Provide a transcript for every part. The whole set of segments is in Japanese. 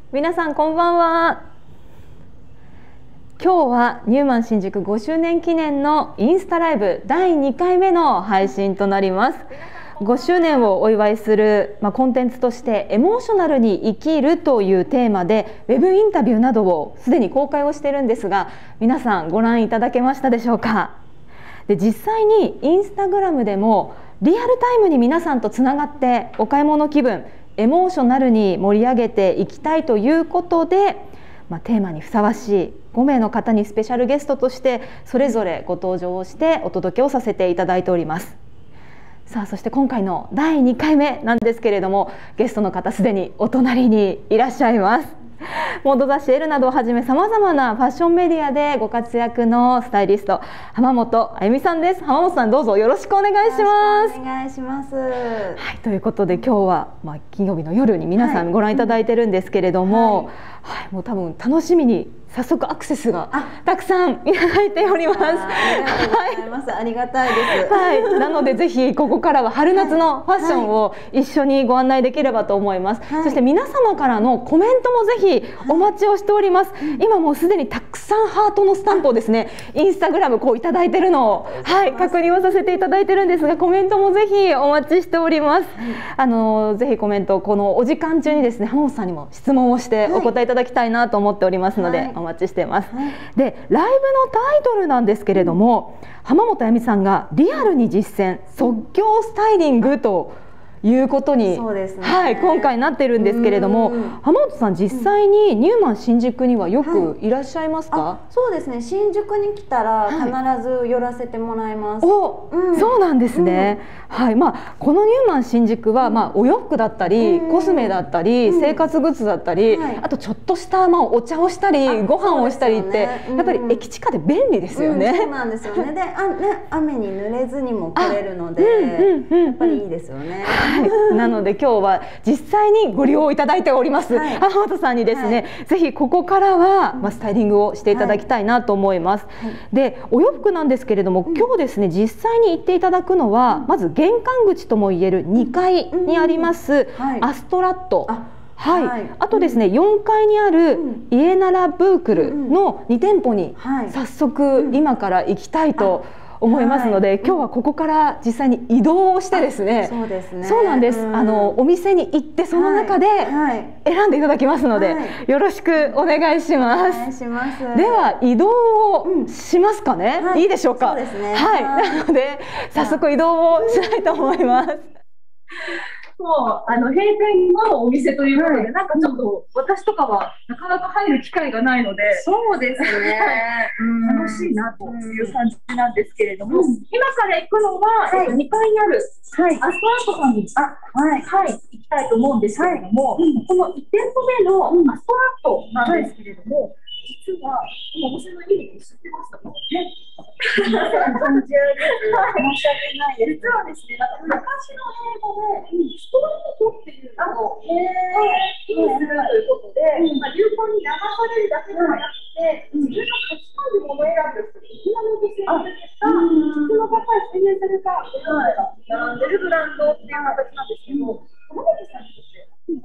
皆さんこんばんは。今日はニューマン新宿5周年記念のインスタライブ第2回目の配信となります。5周年をお祝いする、コンテンツとしてエモーショナルに生きるというテーマでウェブインタビューなどをすでに公開をしているんですが、皆さんご覧いただけましたでしょうか。で、実際にインスタグラムでもリアルタイムに皆さんとつながってお買い物気分エモーショナルに盛り上げていきたいということで、テーマにふさわしい5名の方にスペシャルゲストとしてそれぞれご登場をしてお届けをさせていただいております。さあ、そして今回の第2回目なんですけれども、ゲストの方すでにお隣にいらっしゃいます。モード雑誌エルなどをはじめさまざまなファッションメディアでご活躍のスタイリスト浜本あゆみさんです。浜本さん、どうぞよろしくお願いします。 お願いします。 はい、ということで今日は、金曜日の夜に皆さんご覧いただいてるんですけれども、もう多分楽しみに早速アクセスがたくさんいただいております。 ありがとうございます。ありがたいです。 はい、なのでぜひここからは春夏のファッションを一緒にご案内できればと思います。そして皆様からのコメントもぜひお待ちをしております。今もうすでにたくさんハートのスタンプをですね、インスタグラムいただいてるのを、確認をさせていただいてるんですが、コメントもぜひお待ちしております。ぜひコメントこのお時間中にですね、浜本さんにも質問をしてお答えいただきたいなと思っておりますので、お待ちしています。で、ライブのタイトルなんですけれども、浜本あゆみさんがリアルに実践即興スタイリングということに、今回なってるんですけれども、浜本さん実際にニューマン新宿にはよくいらっしゃいますか？ そうですね、新宿に来たら必ず寄らせてもらいます。 そうなんですね。このニューマン新宿は、お洋服だったりコスメだったり生活グッズだったり、あとちょっとした、お茶をしたりご飯をしたりって、やっぱり駅近で便利ですよね。 そうなんですよね。で、雨に濡れずにも来れるので、やっぱりいいですよね。 なので今日は実際にご利用いただいております、浜本さんにですね、ぜひここからは、スタイリングをしていただきたいなと思います。で、お洋服なんですけれども、今日ですね実際に行っていただくのは、まず玄関口ともいえる2階にありますアストラット、あとですね4階にあるイエナラブークルの2店舗に早速今から行きたいと思いますので、今日はここから実際に移動をしてですね、そうなんです、お店に行ってその中で選んでいただきますので、よろしくお願いします。では移動をしますかね。いいでしょうか。なので早速移動をしないと思います。 もう閉店後のお店ということで、なんかちょっと私とかはなかなか入る機会がないので、 そうですね。 楽しいなという感じなんですけれども、今から行くのは2階にあるアストラットさんに行きたいと思うんですけれども、この1店舗目のアストラットなんですけれども、実はこのお店の意味知ってましたか？申し訳ないです。実はですね、昔の英語でストリートっていうのを意味するということで、流行に流されるだけではなくて、自分の価値観で物選びをする今の女性に向けた質の高い洗練されたデザインが並んでるブランドっていう形なんですけど、浜本さんにとって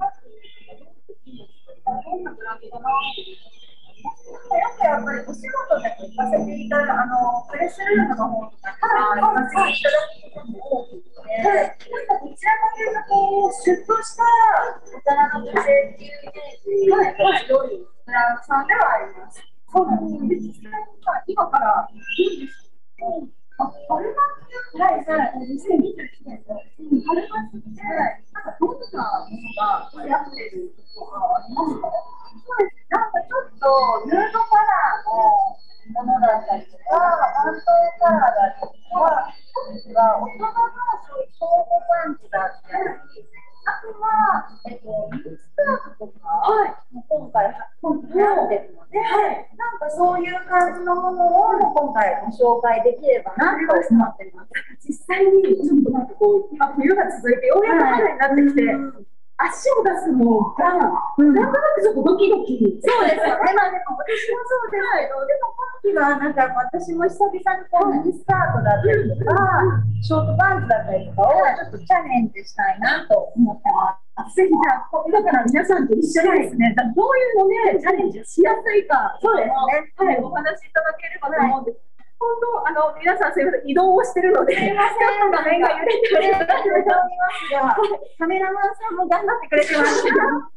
どんなブランドかなっていう。やっぱりお仕事で行かせていただくプレスルームの方とか行かせていただくことも多くて、どちらかというとシュッとした大人の女性っていうイメージが強いブランドさんではあります。そうなんですね。実際に今からいいんですけど、春夏2021年の春夏ってどんなものが流行っているとかありますか？そうですね。なんかちょっとヌードカラーのものだったりとか、マントルカラーだったりとか、大人のショートパンツだったり、あとはミニスカートとかも今回流行ってるので、なんかそういう感じのものを今回ご紹介できればなと思っています。実際にちょっとなんか今冬が続いてようやく春になってきて、足を出すのが、なんとなくちょっとドキドキ。そうですよね。でも私もそうですけど、でも今期はなんか私も久々にミニスカートだったりとか、ショートパンツだったりとかをちょっとチャレンジしたいなと思ってます。 ぜひじゃあ、今から皆さんと一緒にですね、どういうのでチャレンジしやすいか、 そうですね。 はい、お話しいただければと思うんです。本当、皆さんすみません、移動をしてるので、ちょっと画面が揺れておりますが、 カメラマンさんも頑張ってくれてます。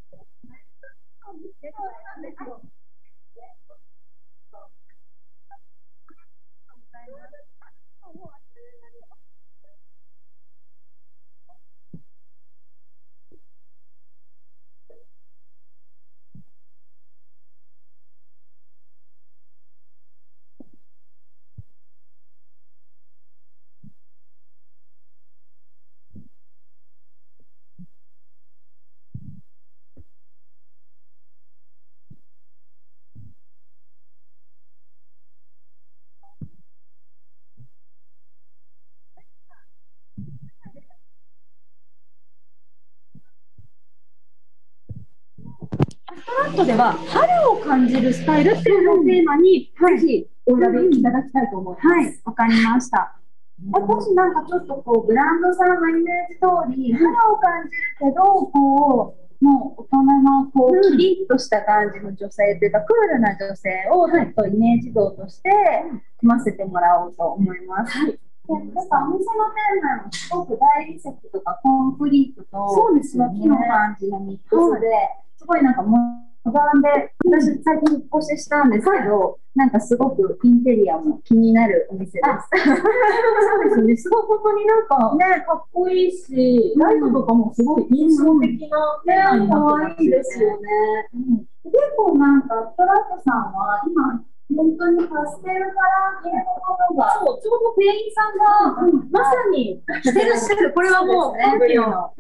ストラットでは春を感じるスタイルっていうのをテーマに、ぜひお選びいただきたいと思います。 はい、わかりました。私なんかちょっとこうブランドさんのイメージ通り、春を感じるけど、こうもう大人のこうキリッとした感じの女性というか、クールな女性をちょっとイメージ像として組ませてもらおうと思います。はい。なんかお店の店内もすごく大理石とかコンクリートと、 そうですね、 木の感じのミックスで、すごいなんかモダンで、私最近引っ越ししたんですけど、なんかすごくインテリアも気になるお店です。 そうですね、すごい本当になんか、ね、かっこいいし、ライトとかもすごい印象的なね、可愛いですよね。結構なんかストラットさんは今本当にパステルカラー系のものが、 そう、ちょうど店員さんがまさにしてらっしゃる、これはもう今期の、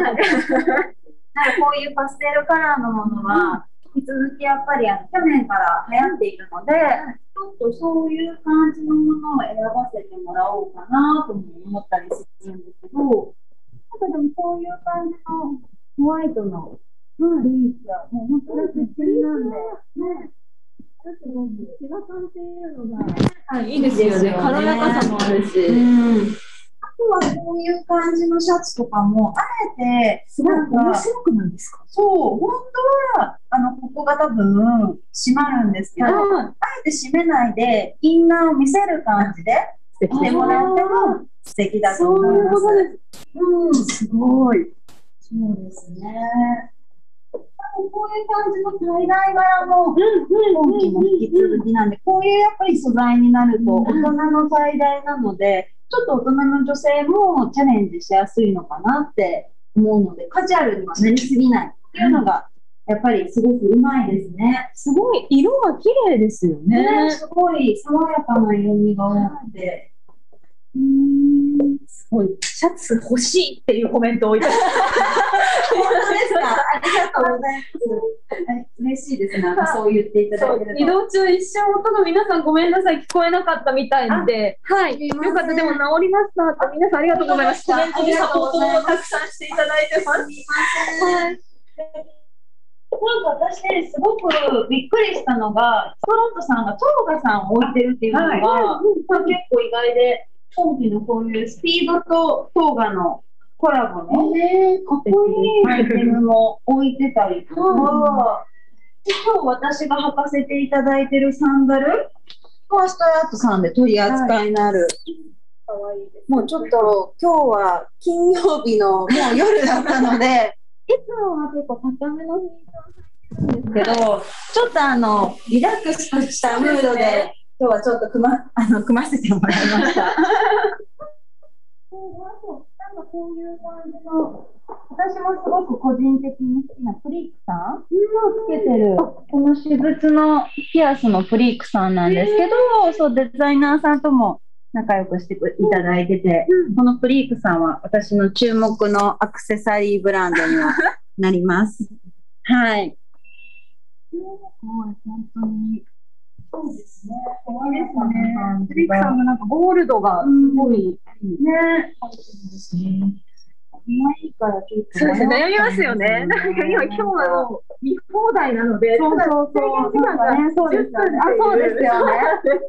こういうパステルカラーのものは引き続きやっぱり去年から流行っているので、ちょっとそういう感じのものを選ばせてもらおうかなとも思ったりするんですけど、なんかでもこういう感じのホワイトのリースはもう本当に素敵なんで、ね。 千葉さんっていうのが、いいですよね。軽やかさもあるし。 あとはこういう感じのシャツとかも、あえて、 すごい面白くないですか？ そう、本当は、ここが多分、閉まるんですけど、あえて閉めないで、インナーを見せる感じで、してもらっても素敵だと思います。 すごい。 そうですね。こういう感じのタイダイ柄も今期も引き続きなんで、こういうやっぱり素材になると大人のタイダイなので、ちょっと大人の女性もチャレンジしやすいのかなって思うので、カジュアルにはなりすぎないっていうのがやっぱりすごくうまいですね。 すごい色が綺麗ですよね。 すごい爽やかな色味が多くて。 すごい、シャツ欲しいっていうコメントをいただいて。 本当ですか？ありがとうございます。嬉しいですね。そう言っていただけると。 移動中一瞬音が皆さんごめんなさい、聞こえなかったみたいで、はい、よかった、でも治りましたって皆さんありがとうございます。コメントでサポートをたくさんしていただいてます。 なんか私すごくびっくりしたのが、ストラットさんがトーガさんを置いてるっていうのが、結構意外で、今期のこういうスピードとトーガのコラボのかっこいいアイテムも置いてたりとか、今日私が履かせていただいてるサンダルはストラットさんで取り扱いのある。もうちょっと今日は金曜日のもう夜だったので、いつもは結構高めのヒートを履いてるんですけど、ちょっとリラックスしたムードで、今日はちょっと組ませてもらいました。なんかこういう感じの、私もすごく個人的に好きなプリークさんをつけてる、この私物のピアスのプリークさんなんですけど、そうデザイナーさんとも仲良くしていただいてて、このプリークさんは私の注目のアクセサリーブランドにはなります。はい。すごい、本当に。そうですね。 可愛いですね。プリークさんのなんかゴールドがすごいね。いいから結構。 そうですね。悩みますよね。なんか今日はもう見放題なので。 そう。 時間がね、 そうですよね。そうですよね。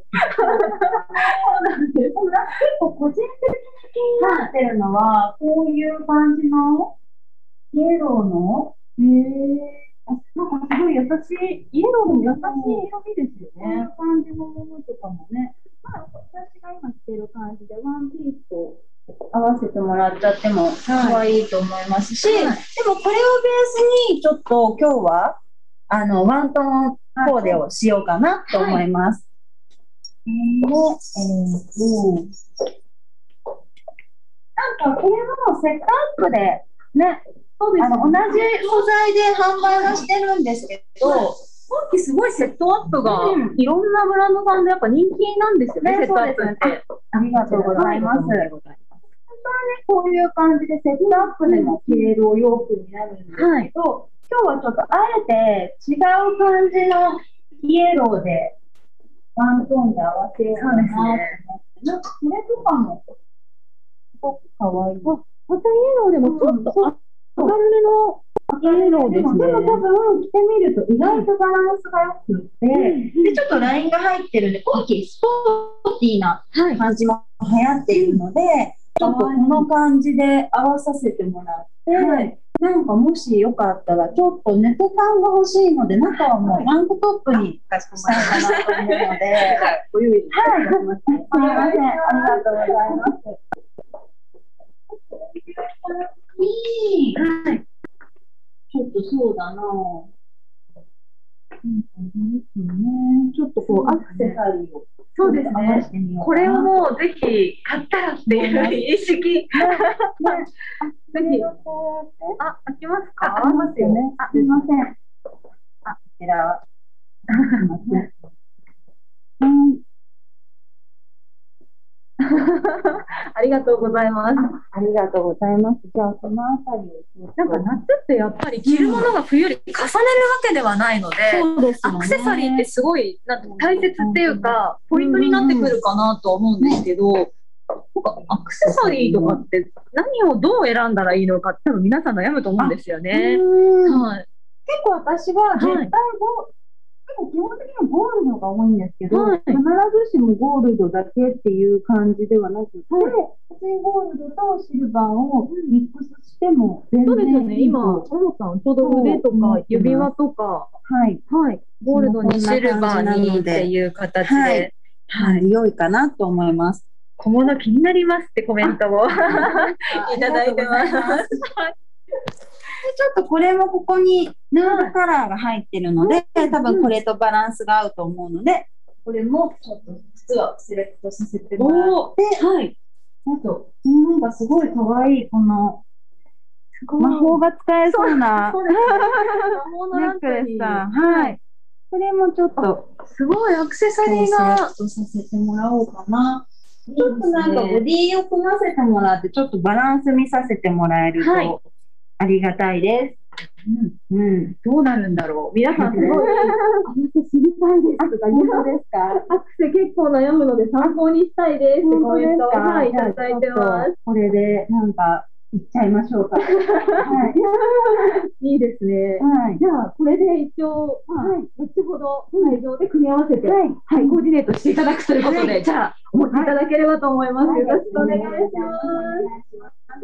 結構個人的に気になってるのは、こういう感じのイエローの、なんかすごい優しい、イエローでも優しい色味ですよね。こういう感じのものとかもね。まあ、私が今着てる感じで、ワンピースと合わせてもらっちゃっても可愛いと思いますし、でもこれをベースにちょっと今日はワントーンコーデをしようかなと思います。なんかこれもセットアップでね、同じ素材で販売はしてるんですけど、 今期すごいセットアップがいろんなブランドさんでやっぱ人気なんですよね、セットアップって。 ありがとうございます。本当はね、こういう感じでセットアップでも着れるお洋服になるんですけど、今日はちょっとあえて違う感じのイエローでワントーンで合わせようかなと思って、なんかこれとかもすごく可愛い。 またイエローでもちょっと明るめのイエローですね。 でも多分着てみると意外とバランスが良くって、でちょっとラインが入ってるんで、今季スポーティーな感じも流行っているので、ちょっとこの感じで合わさせてもらって、なんかもしよかったらちょっとネト感が欲しいので、中はもうタンクトップにしたいかなと思うので、ご用意します。すみません、ありがとうございます。ちょっとそうだなぁ。ちょっとこうアクセサリーを。 そうですね。これをもうぜひ買ったらっていう意識。ぜひ。あ、開きますか？ 開きますよね。すみません。こちらは。 ありがとうございます。 ありがとうございます。じゃあ、そのあたりを。 なんか夏ってやっぱり着るものが冬に重ねるわけではないので、アクセサリーってすごいなんて大切っていうか、ポイントになってくるかなと思うんですけど、なんかアクセサリーとかって何をどう選んだらいいのか多分皆さん悩むと思うんですよね。はい。 結構私は絶対基本的にはゴールドが多いんですけど、必ずしもゴールドだけっていう感じではなくて、普通にゴールドとシルバーをミックスしても全然そうですよね。今、ももさん、ちょうど腕とか指輪とか、ゴールドにシルバーにっていう形で、 良いかなと思います。 小物気になりますってコメントをいただいてます。 ちょっとこれもここにヌードカラーが入ってるので、多分これとバランスが合うと思うので、これもちょっと靴はセレクトさせてもらって、あと、なんかすごい可愛いこの魔法が使えそうなネックレスさん。これもちょっとすごいアクセサリーがセレクトさせてもらおうかな。ちょっとなんかボディを組ませてもらって、ちょっとバランス見させてもらえるとありがたいです。 どうなるんだろう。皆さんすごい、 知りたいですとか言うですか？ アクセ結構悩むので参考にしたいですってコメントをいただいてます。 これでなんかいっちゃいましょうか。 いいですね。じゃあこれで一応後ほど会場で組み合わせてコーディネートしていただくということで、じゃあお持ちいただければと思います。よろしくお願いします。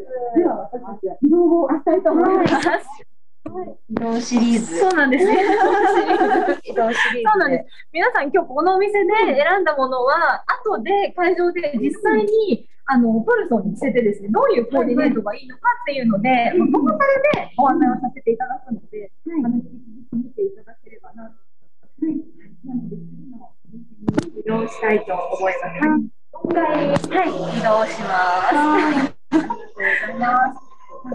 では私たちは移動をしたいと思います。 移動シリーズ。 そうなんですね。 移動シリーズ。 そうなんです。皆さん今日このお店で選んだものは後で会場で実際にトルソンに着せてですね、どういうコーディネートがいいのかっていうので、トータルでご案内をさせていただくので、見ていただければなと。なので次の移動したいと思います。今回、移動します。ありがとうございます。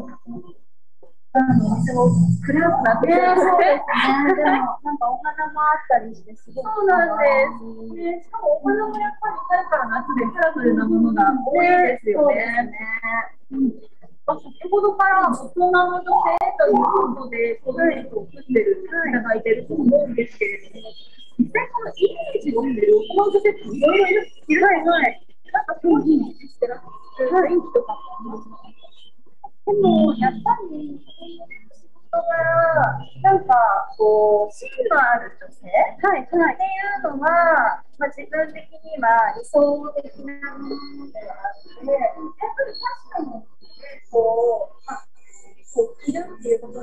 すごく暗くなってますね。そうですね。でもなんかお花もあったりしてすごい。そうなんです。しかもお花もやっぱり春から夏でカラフルなものが多いですよね。先ほどから大人の女性ということでコーディネートを組んでるいただいてると思うんですけれども、実際このイメージを見てる大人の女性っていろいろいるなんかそういうイメージしてらっしゃる雰囲気とかもありますか？ でも、やっぱり、仕事が、なんか、こう、芯のある女性っていうのは、自分的には理想的なものではあって、やっぱりファッションって、こう、着るってい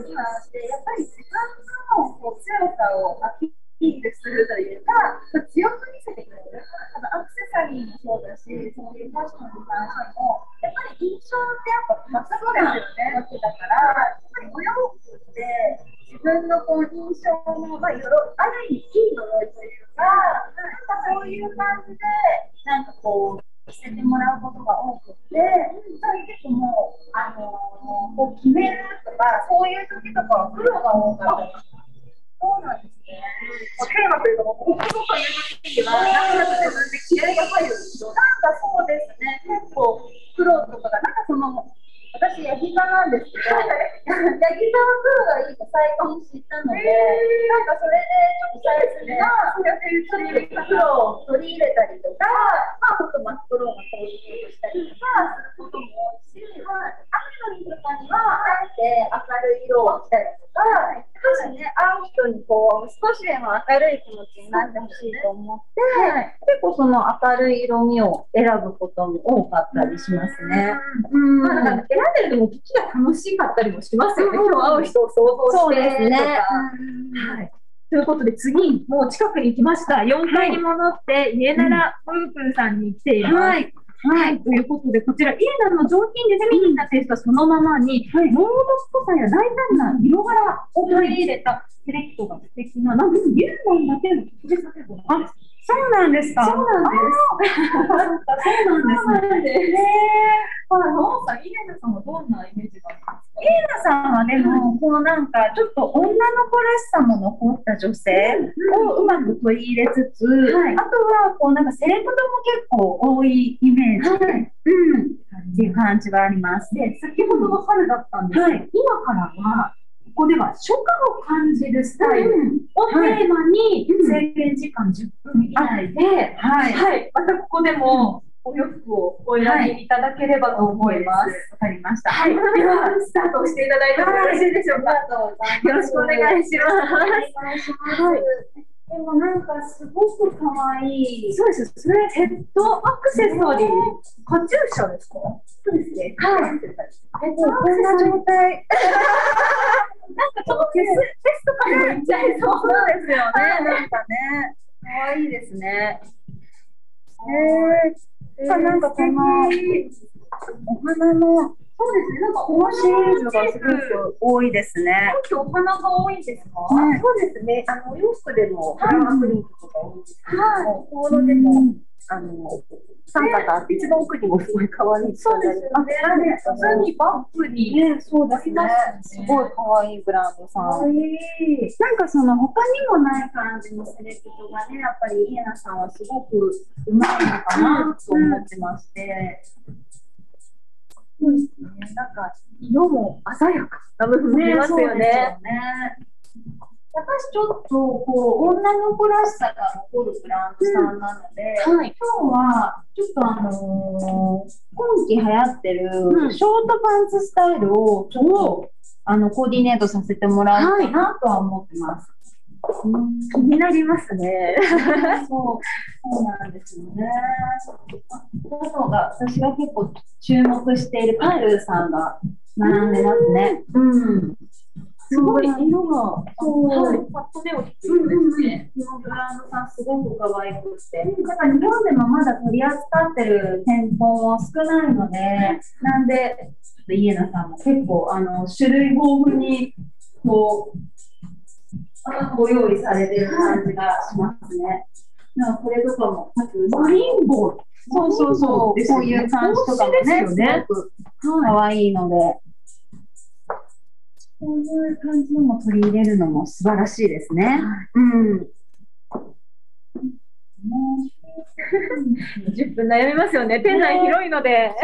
にはあって、やっぱり自分のこう強さをアピールするというか、強く見せてくれる。アクセサリーもそうだし、そういうファッションに関しても、やっぱり印象ってやっぱまっすぐですよね、わけだから、やっぱりお洋服って自分のこう印象の、ある意味いい呪いというか、そういう感じで、なんかこう、着せてもらうことが多くて、結構もう、こう決めるとか、そういう時とかは苦労が多かったり。そうなんですね。テーマというか、ここという時には、なんとなく自分で気合が入るんですよ。なんかそうですね、結構苦労とかが、なんかその、私、ヤギ座なんですけど、ヤギ座は黒がいいと最近知ったので、なんかそれでちょっと最初が、黒を取り入れたりとか、ほんと真っ黒なコーディネートしたりとかすることも多いし、雨の日とかには、あえて明るい色を着たりとか、少しね、会う人にこう、少しでも明るい気持ちになってほしいと思って、結構その明るい色味を選ぶことも多かったりしますね。 選んでるのも時が楽しかったりもしますよね。今日会う人を想像してとか。はい。ということで次、もう近くに来ました。4階に戻って、家ならプープーさんに来ています。はい。ということで、こちら、イエナの上品でフェミニンなテイストそのままに、モードっぽさや大胆な色柄を取り入れたセレクトが素敵な、なんかユーモンだけの特別なテイストなんです。 そうなんですか。 そうなんです。 そうなんですね。 ノンさん、イエナさんはどんなイメージがありますか？ イエナさんはでも、こうなんかちょっと女の子らしさも残った女性をうまく取り入れつつ、あとはこうなんかセレクトも結構多いイメージで、っていう感じはあります。 で、先ほどの春だったんですけど、今からは、ここでは初夏を感じるスタイルをテーマに制限時間10分以内で、またここでもお洋服をお選びいただければと思います。 わかりました。 では、スタートしていただいてもよろしいでしょうか。よろしくお願いします。 お願いします。でもなんかすごく可愛い。 そうです。それヘッドアクセサリー、カチューシャですか？ そうですね。 はい。 こんな状態。 なんかちょっとフェスとかにも行っちゃいそう。 そうですよね。なんかね、可愛いですね。なんかこのお花のそうですね。なんかこのシリーズがすごく多いですね。 今日お花が多いんですか？ そうですね。お洋服でもフラワープリントとか多いんですけども、コードでも三角あって一番奥にもすごい可愛い。 そうですよね。普通にバッグにそうですね。すごい可愛いブランドさん。なんかその他にもない感じのセレクトがね、やっぱりイエナさんはすごくうまいのかなと思ってまして。 そうですね。なんか色も鮮やかな部分もありますよね。 やっぱりちょっとこう女の子らしさが残るブランドさんなので、今日はちょっと今季流行ってるショートパンツスタイルをちょっとコーディネートさせてもらおうかなとは思ってます。 気になりますね。 そうなんですよね。このが私が結構注目しているパルーさんが並んでますね。 すごい色が、パッと目を引くんですね。 このブランドさんすごく可愛くて、だから日本でもまだ取り扱ってる店舗も少ないので、なんでイエナさんも結構種類豊富にこうご用意されてる感じがしますね。なんかこれとかもマリンボール。 こういう感じとかもね、すごく可愛いので。こういう感じのも取り入れるのも素晴らしいですね。 10分悩みますよね。店内広いので。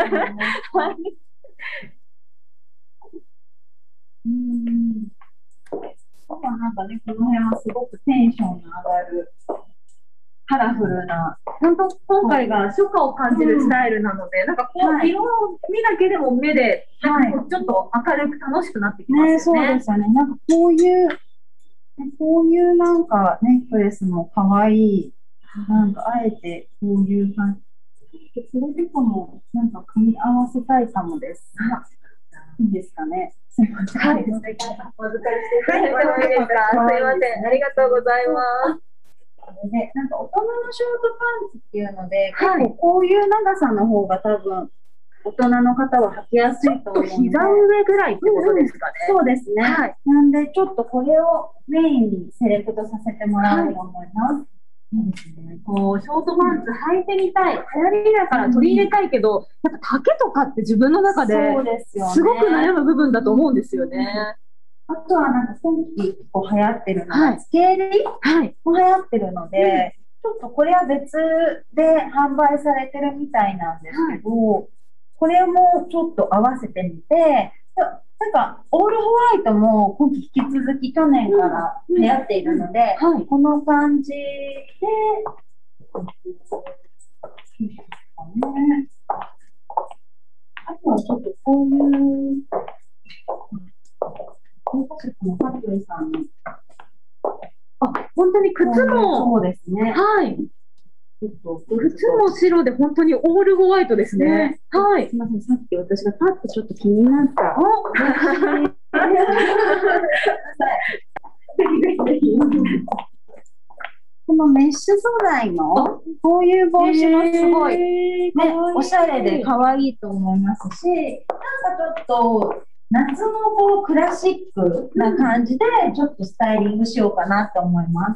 なんかね、この辺はすごくテンションが上がる、カラフルな。 本当、今回が初夏を感じるスタイルなので、なんかこう、色を見だけでも目で、ちょっと明るく楽しくなってきますよね。 そうですよね。なんかこういうなんかネックレスも可愛い。なんかあえてこういう感じ。それとかもなんか組み合わせたいかもです。いいですかね。 すみません。 はい、お預かりしていただいてもいいですか。すいません、ありがとうございます。 で、なんか大人のショートパンツっていうので、結構こういう長さの方が多分大人の方は履きやすいと思うので、 膝上ぐらいってことですかね。 そうですね。 はい。 なんでちょっとこれをメインにセレクトさせてもらおうと思います。いいですね。 こうショートパンツ履いてみたい、流行りだから取り入れたいけど、やっぱ丈とかって自分の中でそうですよね。 すごく悩む部分だと思うんですよね。 あとはなんか今季こう流行ってるのが、つけ襟も流行ってるので、ちょっとこれは別で販売されてるみたいなんですけど、これもちょっと合わせてみて、なんかオールホワイトも今季引き続き去年から流行っているので、この感じで、あとはちょっとこういうファクトリーさんの。 あ、本当に靴も。 そうですね。 はい。靴も白で本当にオールホワイトですね。はい。 すみません、さっき私がパッとちょっと気になった。このメッシュ素材のこういう帽子もすごい、ね、おしゃれで可愛いと思いますし、なんかちょっと夏のこうクラシックな感じでちょっとスタイリングしようかなと思います。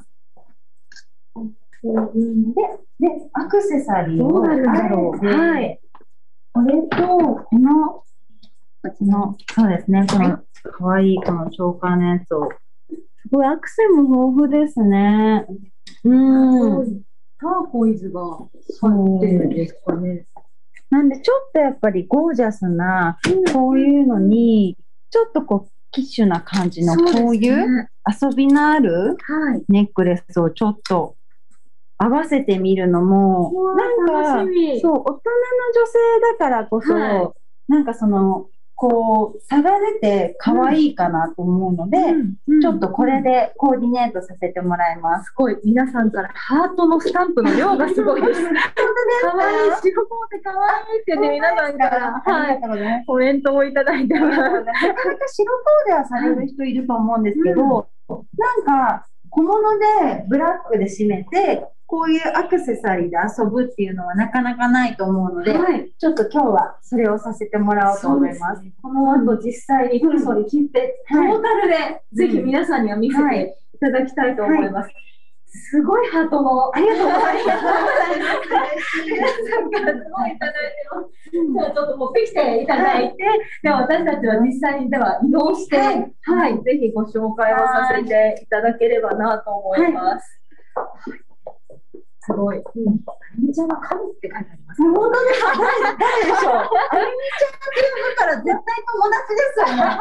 で、アクセサリーをあえて、はい、これとこのそうですね、この可愛いこのチョーカーのやつを、すごいアクセも豊富ですね。 ターコイズが入ってるんですかね。 なんでちょっとやっぱりゴージャスなこういうのにちょっとこうキッシュな感じのこういう遊びのあるネックレスをちょっと合わせてみるのもなんかそう大人の女性だからこそ、なんかそのこう差が出て可愛いかなと思うので、ちょっとこれでコーディネートさせてもらいます。 すごい皆さんからハートのスタンプの量がすごいです。可愛い白コーデ可愛いってね、皆さんからコメントをいただいてます。なかなか白コーデはされる人いると思うんですけど、なんか小物でブラックで締めてこういうアクセサリーで遊ぶっていうのはなかなかないと思うので、ちょっと今日はそれをさせてもらおうと思います。 この後実際にフルソに切って、トータルでぜひ皆さんには見せていただきたいと思います。すごいハートの、ありがとうございます。皆さんからすごいいただいてます。じゃあちょっと持ってきていただいて、では私たちは実際にでは移動して、はい、ぜひご紹介をさせていただければなと思います。すごい。あゆみちゃんは神って書いてあります。 本当ですか？誰でしょう？あゆみちゃんって呼ぶから絶対友達ですよね。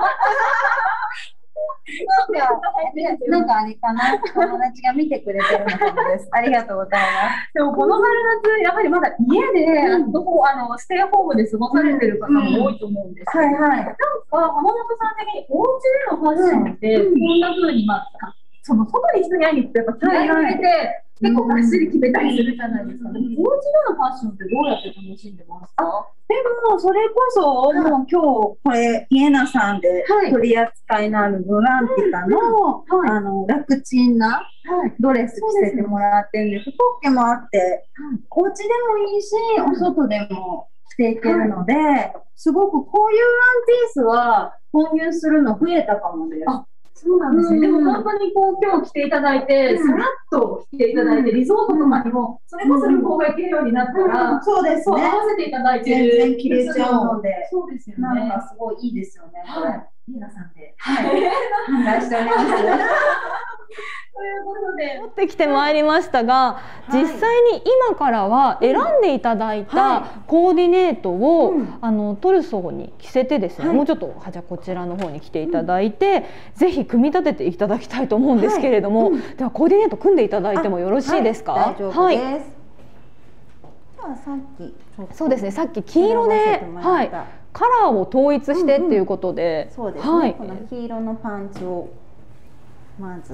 なんかあれかな、友達が見てくれてるのかもです。ありがとうございます。 でもこの春夏、やはりまだ家で、ステイホームで過ごされてる方も多いと思うんですけど、なんか浜本さん的にお家でのファッションってこんな風にその外に人に会いに行ってやっぱ気合い入れて結構がっしり決めたりするじゃないですか。でもお家でのファッションってどうやって楽しんでますか？ でもそれこそもう今日これイエナさんで取り扱いのあるロランティカの楽ちんなドレス着せてもらってるんです。ポッケもあってお家でもいいしお外でも着ていけるので、すごくこういうワンピースは購入するの増えたかもです。 そうなんですね。でも本当にこう今日来ていただいて、さらっと来ていただいて、リゾートとかにもそれこそ旅行が行けるようになったら、 そうですね。 合わせていただいて全然着れちゃうので、 そうですよね。 なんかすごいいいですよね。これ皆さんで販売しております。 ということで持ってきてまいりましたが、実際に今からは選んでいただいたコーディネートを、トルソーに着せてですね、もうちょっとじゃあこちらの方に来ていただいて、ぜひ組み立てていただきたいと思うんですけれども、ではコーディネート組んでいただいてもよろしいですか？ 大丈夫です。ではさっきそうですね、さっき黄色でカラーを統一してっていうことで、 そうですね。この黄色のパンツをまず。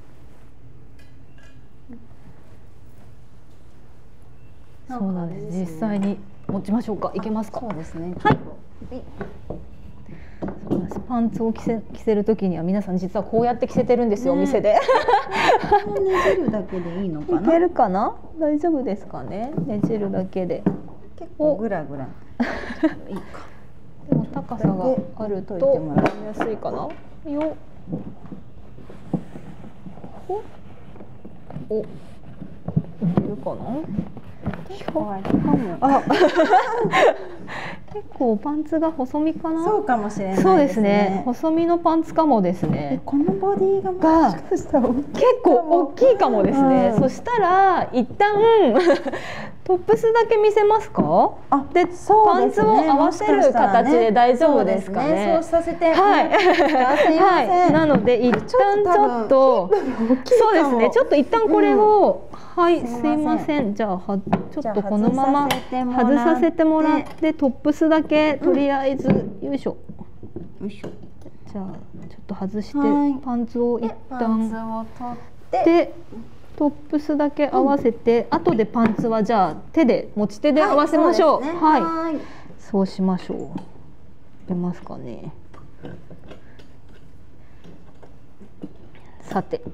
そうなんです。実際に持ちましょうか。いけますか。 そうですね。 はい。 パンツを着せる時には皆さん実はこうやって着せてるんですよ、お店で。 ねじるだけでいいのかな。 いけるかな、大丈夫ですかね、ねじるだけで。 結構グラグラいいか。 でも高さがあるとやりやすいかな。よお、いけるかな。あ結構パンツが細身かな。 そうかもしれないですね。 そうですね。細身のパンツかもですね。 このボディが結構大きいかもですね。そしたら一旦トップスだけ見せますか。で、パンツを合わせる形で大丈夫ですかね。 そうさせて。 はい。はい。なので一旦ちょっとそうですね。ちょっと一旦これをはい、すいません。じゃあちょっとこのまま外させてもらってトップスだけとりあえずよいしょ。よいしょ。じゃあちょっと外してパンツを一旦取ってトップスだけ合わせて、後でパンツはじゃあ持ち手で合わせましょう。はい。そうしましょう。出ますかね。さて。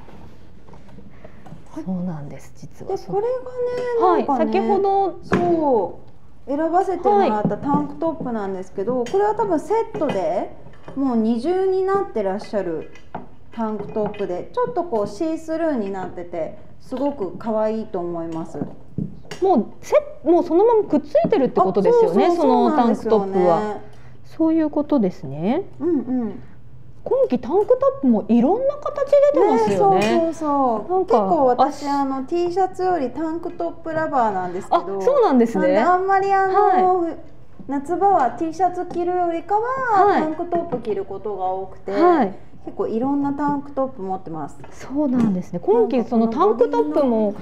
そうなんです。実は。 でこれがね、 先ほど選ばせてもらったタンクトップなんですけど、これは多分セットでもう二重になってらっしゃるタンクトップで、ちょっとこうシースルーになっててすごく可愛いと思います。 もうそのままくっついてるってことですよね。そのタンクトップは。そういうことですね。今季タンクトップもいろんな形出てますよね。結構私T シャツよりタンクトップラバーなんですけど。 そうなんですね。 あんまり夏場は T シャツ着るよりかはタンクトップ着ることが多くて、結構いろんなタンクトップ持ってます。 そうなんですね。今季そのタンクトップも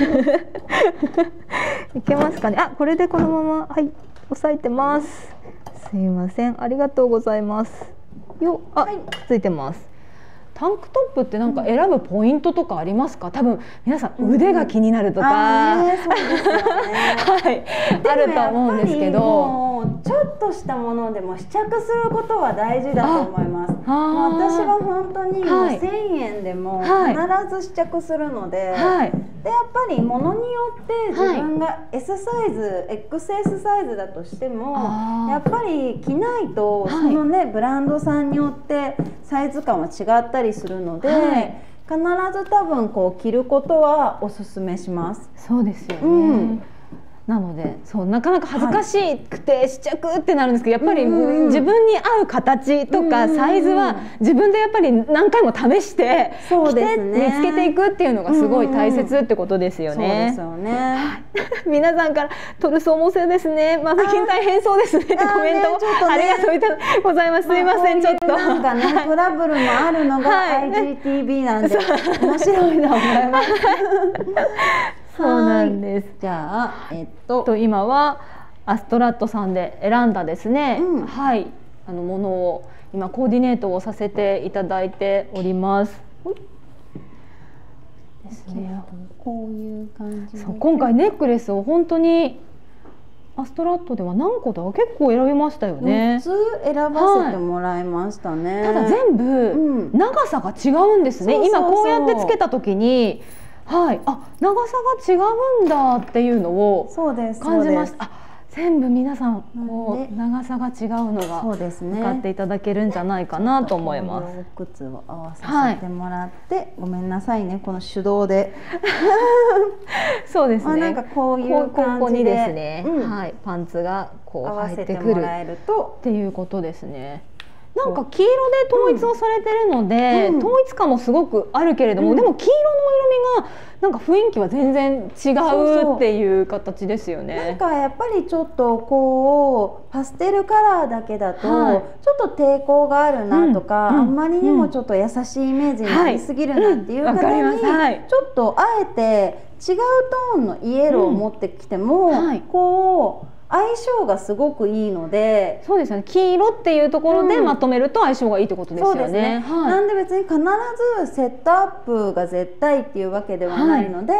いけますかね。これでこのまま押さえてます。すいません、ありがとうございます。くっついてます。タンクトップってなんか選ぶポイントとかありますか？多分皆さん腕が気になるとか、あると思うんですけど、 ちょっとしたものでも試着することは大事だと思います。私は本当に1000円でも必ず試着するので、でやっぱり物によって自分が S サイズ、XS サイズだとしてもやっぱり着ないとそのねブランドさんによってサイズ感は違ったりするので、必ず多分こう着ることはおすすめします。 そうですよね。なのでなかなか恥ずかしくて試着ってなるんですけど、やっぱり自分に合う形とかサイズは自分でやっぱり何回も試して着て見つけていくっていうのがすごい大切ってことですよね。 そうですよね。 皆さんからトルソーもそうですね、マネキン大変そうですねってコメントありがとうございます。すいません、ちょっとなんかねトラブルもあるのが IGTV なんで面白いなと思います。 そうなんです。 じゃあ今はアストラットさんで選んだですね、ものを今コーディネートをさせていただいております。ですね。 こういう感じ。 今回ネックレスを本当にアストラットでは何個だ結構選びましたよね。 4つ選ばせてもらいましたね。 ただ全部長さが違うんですね。今こうやってつけた時に。長さが違うんだっていうのを感じました。全部皆さん長さが違うのが分かっていただけるんじゃないかなと思います。 お靴を合わさせてもらって、ごめんなさいねこの手動で。 そうですね。 なんかこういう感じでですね。パンツがこう入ってくるっていうことですね。なんか黄色で統一をされてるので、統一感もすごくあるけれども、でも黄色の色味がなんか雰囲気は全然違うっていう形ですよね。 なんかやっぱりちょっとこうパステルカラーだけだとちょっと抵抗があるなとか、あんまりにもちょっと優しいイメージになりすぎるなっていう方にちょっとあえて違うトーンのイエローを持ってきてもこう相性がすごくいいので、 そうですね。黄色っていうところでまとめると相性がいいってことですよね。 なんで別に必ずセットアップが絶対っていうわけではないので、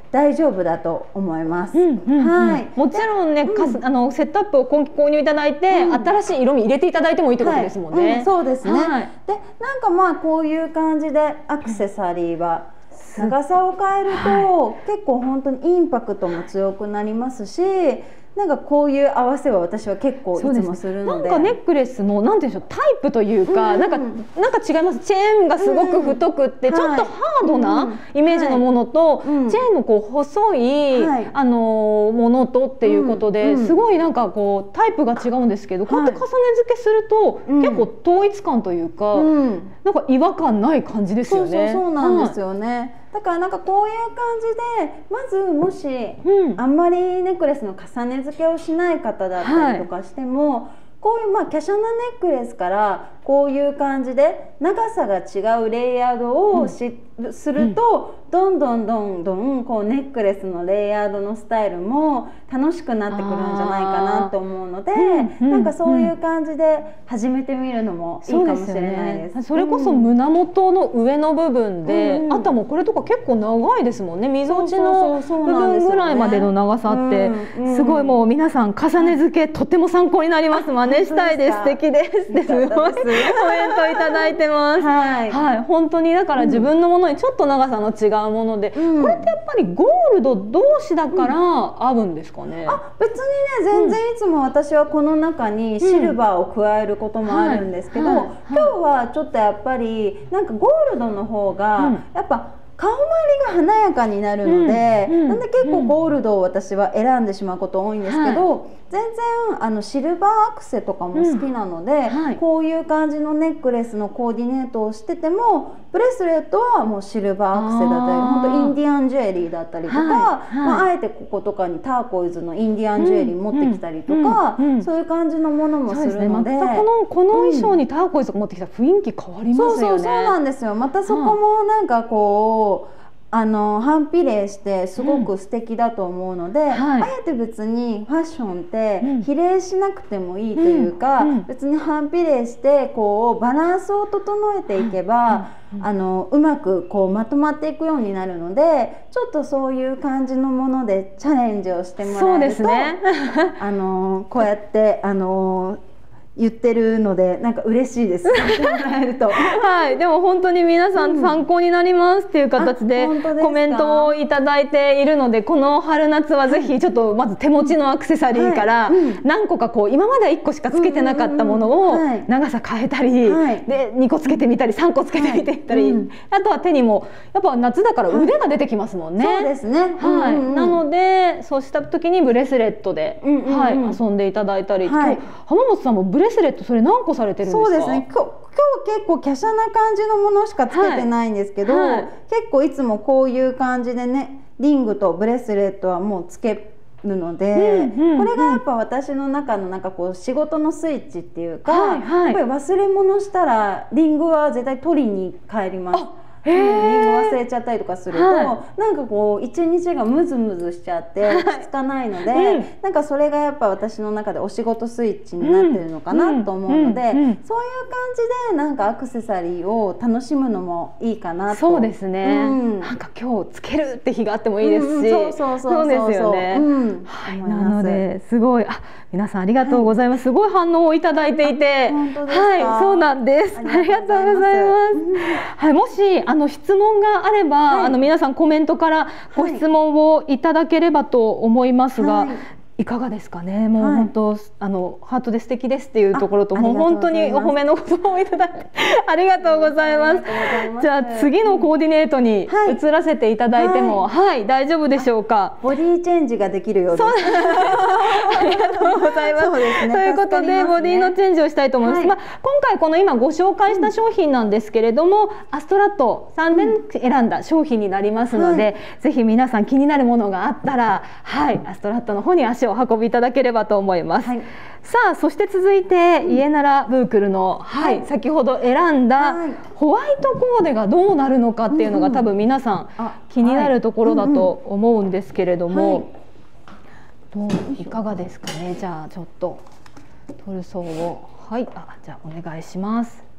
大丈夫だと思います。 はい。もちろんね、セットアップを購入いただいて、新しい色味入れていただいてもいいってことですもんね。 そうですね。で、なんかまあこういう感じでアクセサリーは長さを変えると結構本当にインパクトも強くなりますし。なんかこういう合わせは私は結構いつもするので、 なんかネックレスもなんていうんでしょう、タイプというか、なんか違います。チェーンがすごく太くってちょっとハードなイメージのものと、チェーンのこう細いものとっていうことで、すごいなんかこうタイプが違うんですけど、こうやって重ね付けすると結構統一感というか、なんか違和感ない感じですよね。 そうなんですよね。だからなんかこういう感じでまずもしあんまりネックレスの重ね付けをしない方だったりとかしても、こういうまあ華奢なネックレスからこういう感じで長さが違うレイヤードをすると、どんどんこうネックレスのレイヤードのスタイルも楽しくなってくるんじゃないかなと思うので、なんかそういう感じで始めてみるのもいいかもしれないです。 それこそ胸元の上の部分で、あとはもうこれとか結構長いですもんね。みぞおちの部分ぐらいまでの長さって、すごいもう皆さん重ね付けとっても参考になります。真似したいです。素敵ですってすごいコメントいただいてます。はい、本当にだから自分のものにちょっと長さの違うもので、これってやっぱりゴールド同士だから合うんですかね。 別にね、全然いつも私はこの中にシルバーを加えることもあるんですけど、今日はちょっとやっぱりなんかゴールドの方がやっぱ顔周りが華やかになるので、なんで結構ゴールドを私は選んでしまうこと多いんですけど、全然シルバーアクセとかも好きなので、こういう感じのネックレスのコーディネートをしてても、ブレスレットはもうシルバーアクセだったり、本当インディアンジュエリーだったりとか、あえてこことかにターコイズのインディアンジュエリー持ってきたりとか、そういう感じのものもするので、 この衣装にターコイズが持ってきた雰囲気変わりますよね。 そうなんですよ。またそこもなんかこう反比例してすごく素敵だと思うので、あえて別にファッションって比例しなくてもいいというか、別に反比例してこうバランスを整えていけば、うまくこうまとまっていくようになるので、ちょっとそういう感じのものでチャレンジをしてもらえると、こうやって言ってるのでなんか嬉しいです。 はい、でも本当に皆さん参考になりますっていう形でコメントをいただいているので、この春夏はぜひちょっとまず手持ちのアクセサリーから何個かこう今までは1個しかつけてなかったものを長さ変えたりで2個つけてみたり3個つけてみていったり、あとは手にもやっぱ夏だから腕が出てきますもんね。 そうですね。 はい。なのでそうした時にブレスレットで遊んでいただいたり、浜本さんもブレスレットそれ何個されてるんですか？ そうですね。今日結構華奢な感じのものしかつけてないんですけど、結構いつもこういう感じでね、リングとブレスレットはもうつけるので、これがやっぱ私の中のなんかこう仕事のスイッチっていうか、やっぱり忘れ物したらリングは絶対取りに帰ります。リング忘れちゃったりとかすると、なんかこう一日がムズムズしちゃって落ち着かないので、なんかそれがやっぱ私の中でお仕事スイッチになってるのかなと思うので、そういう感じでなんかアクセサリーを楽しむのもいいかなと。 そうですね。なんか今日つけるって日があってもいいですし、そうですよね。なのですごい皆さんありがとうございます。すごい反応をいただいていて、はい、そうなんです。ありがとうございます。はい、もし質問があれば、皆さんコメントからご質問をいただければと思いますが、いかがですかね。もう本当ハートで素敵ですっていうところと、もう本当にお褒めの言葉をいただいてありがとうございます。じゃあ次のコーディネートに移らせていただいても大丈夫でしょうか。 ボディチェンジができるようです。 ありがとうございます。ということでボディのチェンジをしたいと思います。今回この今ご紹介した商品なんですけれども、アストラットさんで選んだ商品になりますので、ぜひ皆さん気になるものがあったら、アストラットの方に足をお運びいただければと思います。さあ、そして続いてイエナラブークルの、先ほど選んだホワイトコーデがどうなるのかっていうのが多分皆さん気になるところだと思うんですけれども、いかがですかね。じゃあちょっとトルソーをじゃあお願いします。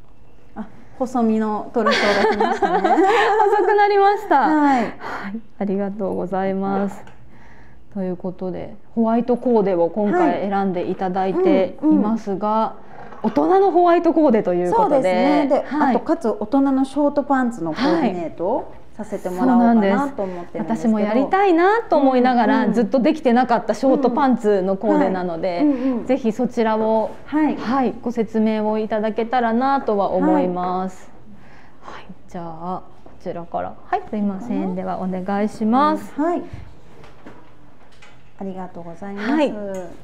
あ、細身のトルソーが来ましたね。 遅くなりました。 はい。 はい、ありがとうございます。ということでホワイトコーデを今回選んでいただいていますが、大人のホワイトコーデということで、 そうですね。で、 はい、 あとかつ大人のショートパンツのコーディネートをさせてもらおうかなと思ってるんですけど、 私もやりたいなと思いながら、ずっとできてなかったショートパンツのコーデなので、ぜひそちらを、はい、ご説明をいただけたらなとは思います。はい、じゃあこちらから、はい、すいません、ではお願いします。 はい。ありがとうございます。 はい、 じゃ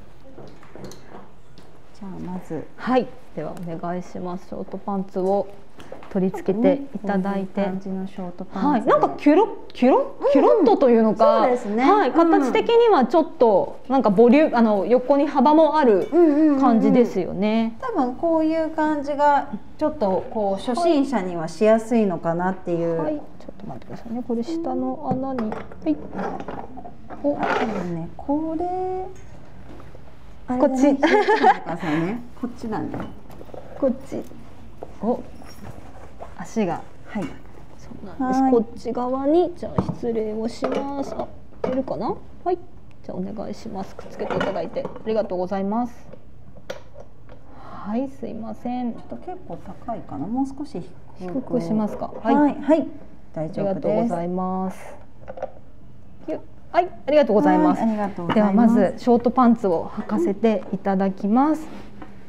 あまず、 はい、ではお願いします。ショートパンツを取り付けていただいて、 感じのショートパンツ、 はい、なんかキュロッとというのか、 そうですね、 はい、形的にはちょっとなんかボリューム、横に幅もある感じですよね。 多分こういう感じがちょっとこう初心者にはしやすいのかなっていう。 はい、ちょっと待ってくださいね。これ下の穴に、はい。 お、多分ね、これ。 こっち。 ね、こっちなんだ。 こっち。お。足が、はい、そうなんです。こっち側に、じゃあ失礼をします。あ、出るかな。はい、じゃあお願いします。くっつけていただいてありがとうございます。はい、すいません。 ちょっと結構高いかな。もう少し低くしますか。 はい、はい、はい、大丈夫です。 ありがとうございます。はい、ありがとうございます。 ありがとうございます。 ではまずショートパンツを履かせていただきます。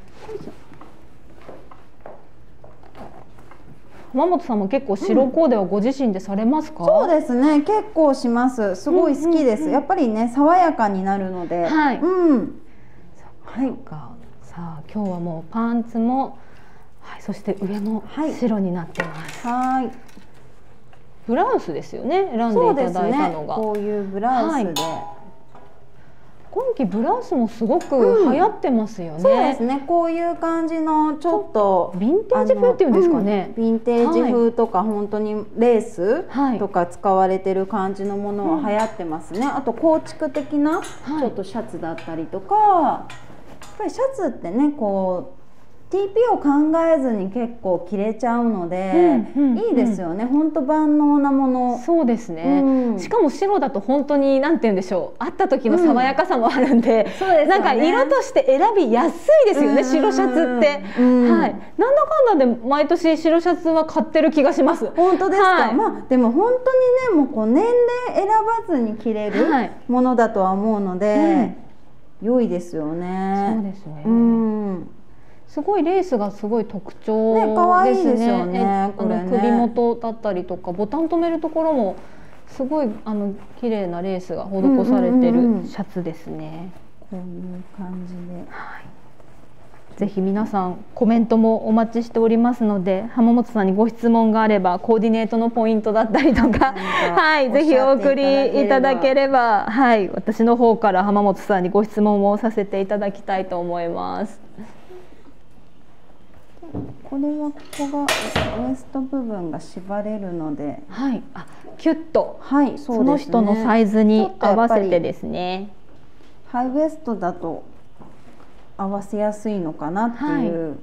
浜本さんも結構白コーデはご自身でされますか？ そうですね、結構します。すごい好きです。やっぱりね、爽やかになるので。 はい。 うん。 はい。さあ今日はもうパンツも、はい、そして上も白になってます。はい。ブラウスですよね。選んでいただいたのが。 こういうブラウスで。 今季ブラウスもすごく流行ってますよね。 そうですね。こういう感じのちょっとヴィンテージ風っていうんですかね。 ヴィンテージ風とか本当にレースとか使われてる感じのものは流行ってますね。あと構築的なちょっとシャツだったりとか、やっぱりシャツってね、こうTP を考えずに結構着れちゃうので、いいですよね。本当万能なもの。 そうですね。しかも白だと本当になんて言うんでしょう。会った時の爽やかさもあるんで、なんか色として選びやすいですよね。白シャツって、はい。なんだかんだで毎年白シャツは買ってる気がします。 本当ですか。まあでも本当にね、もうこう年齢選ばずに着れるものだとは思うので、良いですよね。 そうですね。すごいレースがすごい特徴ですね。 可愛いですよね。これね、 首元だったりとかボタン止めるところもすごい綺麗なレースが施されてるシャツですね。 こういう感じで。 はい、ぜひ皆さんコメントもお待ちしておりますので、浜本さんにご質問があればコーディネートのポイントだったりとか、はい、ぜひお送りいただければ、はい、私の方から浜本さんにご質問をさせていただきたいと思います。 これはここがウエスト部分が縛れるので、 はい、キュッと、 はい、 その人のサイズに合わせてですね。 ハイウエストだと合わせやすいのかなっていう。はい、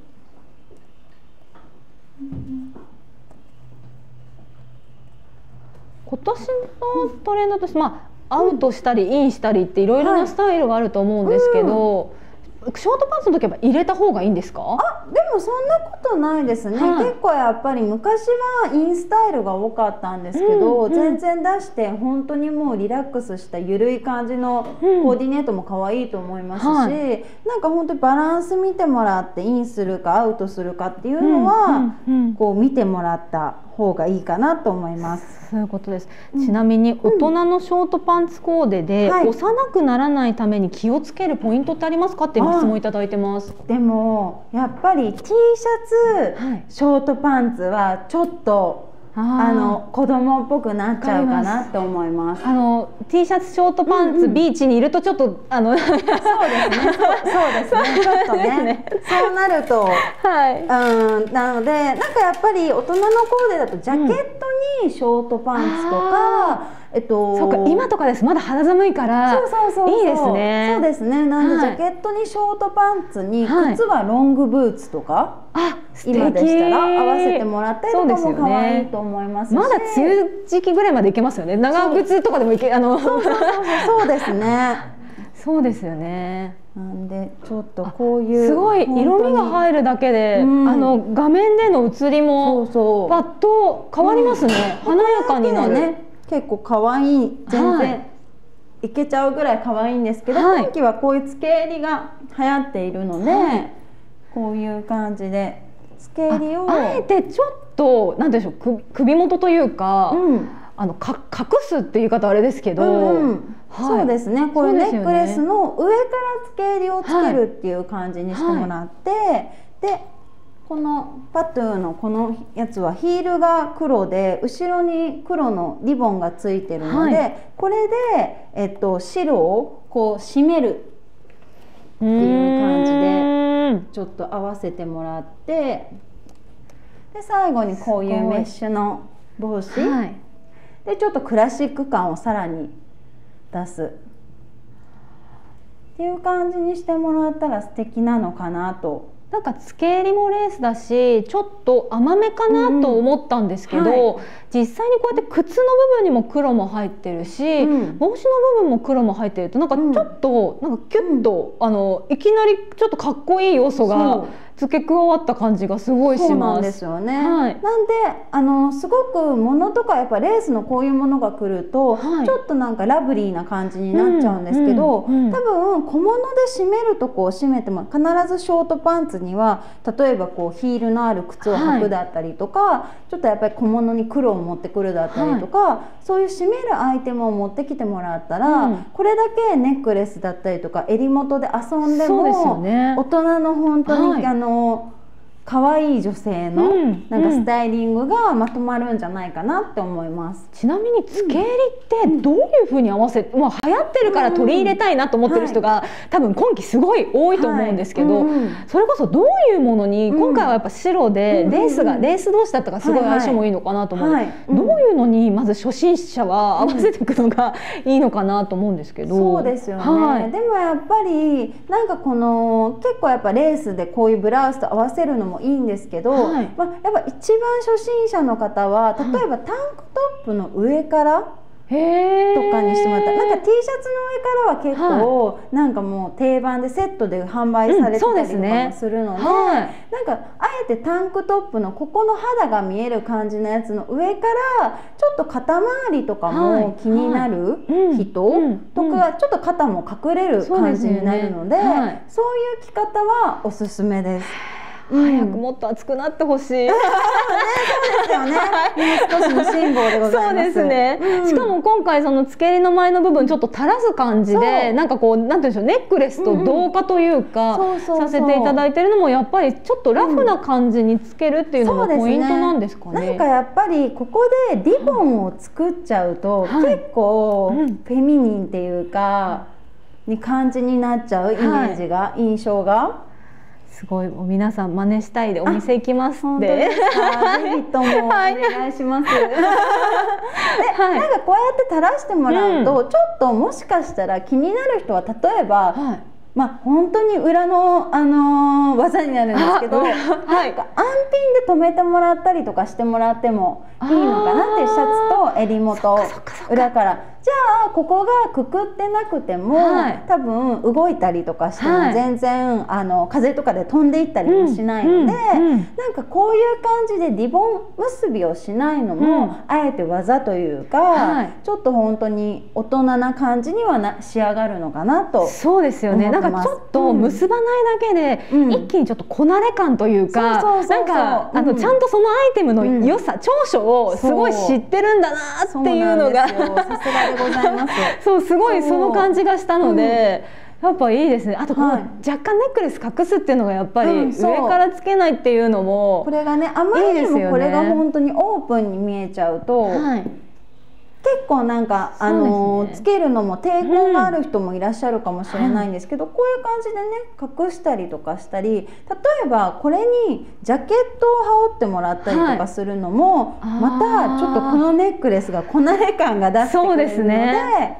今年のトレンドとして、アウトしたりインしたりっていろいろなスタイルがあると思うんですけど。ショートパンツの時は入れた方がいいんですか？ でもそんなことないですね。結構やっぱり昔はインスタイルが多かったんですけど、全然出して本当にもうリラックスしたゆるい感じのコーディネートも可愛いと思いますし、なんか本当にバランス見てもらってインするかアウトするかっていうのはこう見てもらった方がいいかなと思います。 そういうことです。ちなみに大人のショートパンツコーデで幼くならないために気をつけるポイントってありますかって今質問いただいてます。 でもやっぱり T シャツ、ショートパンツはちょっと子供っぽくなっちゃうかなって思います。 T シャツショートパンツ、ビーチにいるとちょっとそうですね。そうですね。ちょっとね。そうなると、なのでなんかやっぱり大人のコーデだとジャケットにショートパンツとか。 そうか、今とかです。まだ肌寒いからいいですね。 そうですね。なんでジャケットにショートパンツに靴はロングブーツとか。 今でしたら合わせてもらったりとかも可愛いと思いますし、 まだ梅雨時期ぐらいまでいけますよね。長靴とかでもいけそうですね。 そうですよね。 なんでちょっとこういうすごい色味が入るだけで、画面での写りもパッと変わりますね。華やかになる。 ね、結構可愛い、全然いけちゃうぐらい可愛いんですけど、今期はこういう付け襟が流行っているので、こういう感じで付け襟をあえてちょっとなんでしょう、首元というか、隠すっていう言い方あれですけど、 そうですね、こういうネックレスの上から付け襟をつけるっていう感じにしてもらって、でこのパトゥーのこのやつはヒールが黒で後ろに黒のリボンがついてるので、これで、白をこう締めるっていう感じでちょっと合わせてもらって、で最後にこういうメッシュの帽子でちょっとクラシック感をさらに出すっていう感じにしてもらったら素敵なのかなと。 なんか付け襟もレースだし、ちょっと甘めかなと思ったんですけど、実際にこうやって靴の部分にも黒も入ってるし、帽子の部分も黒も入ってると、なんかちょっとなんかキュッと、いきなりちょっとかっこいい要素が付け加わった感じがすごいします。 そうなんですよね。なんですごく物とかやっぱレースのこういうものが来ると、ちょっとなんかラブリーな感じになっちゃうんですけど、多分小物で締めるとこを締めても必ずショートパンツには例えばこうヒールのある靴を履くだったりとか、ちょっとやっぱり小物に黒を持ってくるだったりとか、そういう締めるアイテムを持ってきてもらったら、これだけネックレスだったりとか襟元で遊んでも大人の本当に可愛い女性のなんかスタイリングがまとまるんじゃないかなって思います。 ちなみに付け襟ってどういう風に合わせて、流行ってるから取り入れたいなと思ってる人が多分今期すごい多いと思うんですけど、それこそどういうものに、今回はやっぱ白でレース同士だったからすごい相性もいいのかなと思うので、どういうのにまず初心者は合わせていくのがいいのかなと思うんですけど。 そうですよね。でもやっぱりなんかこの結構やっぱレースでこういうブラウスと合わせるのもいいんですけど、やっぱ一番初心者の方は例えばタンクトップの上からとかにしてもらったら、なんか T シャツの上からは結構なんかもう定番でセットで販売されてたりとかもするので、なんかあえてタンクトップのここの肌が見える感じのやつの上からちょっと肩周りとかも気になる人とかちょっと肩も隠れる感じになるので、そういう着方はおすすめです。 早くもっと暑くなってほしい。そうですよね。少しの辛抱でございます。 そうですね。しかも今回その付け襟の前の部分ちょっと垂らす感じで、なんかこうなんていうんでしょう、ネックレスと同化というかさせていただいてるのもやっぱりちょっとラフな感じにつけるっていうのもポイントなんですかね。 なんかやっぱりここでリボンを作っちゃうと結構フェミニンっていうかに感じになっちゃうイメージが、印象が。 すごい、もう皆さん真似したいでお店行きますって。 ぜひともお願いします。なんかこうやって垂らしてもらうと、ちょっともしかしたら気になる人は例えば、本当に裏の、技になるんですけど、なんか安ピンで留めてもらったりとかしてもらってもいいのかなっていう、シャツと襟元裏から。じゃあここがくくってなくても、多分動いたりとかしても全然、風とかで飛んでいったりもしないので、なんかこういう感じでリボン結びをしないのも、あえて技というか、ちょっと本当に大人な感じには仕上がるのかなと。 そうですよね。なんかちょっと結ばないだけで、一気にちょっとこなれ感というか、なんかちゃんとそのアイテムの良さ、長所をすごい知ってるんだなっていうのが。 ございます。 そう、すごいその感じがしたので、やっぱいいですね。あとこの若干ネックレス隠すっていうのがやっぱり上からつけないっていうのも、 これがね、あまりにもこれが本当にオープンに見えちゃうと、結構なんかつけるのも抵抗がある人もいらっしゃるかもしれないんですけど、こういう感じでね隠したりとかしたり、例えばこれにジャケットを羽織ってもらったりとかするのも、またちょっとこのネックレスがこなれ感が出してくれるので。